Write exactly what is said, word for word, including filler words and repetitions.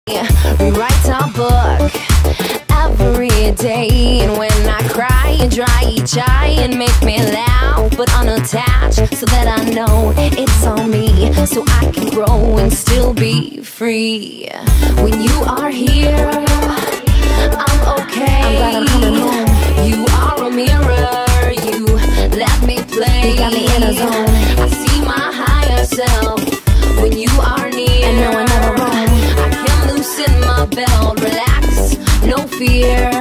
Rewrite our book every day. And when I cry, you dry each eye and make me laugh, but unattached, so that I know it's on me, so I can grow and still be free. When you are here, I'm okay. I'm glad I'm coming home. You are a mirror, you let me play. You got me in a zone. I see my higher self when you are near. And no, I'm never wrong. I can loosen my belt, relax, no fear.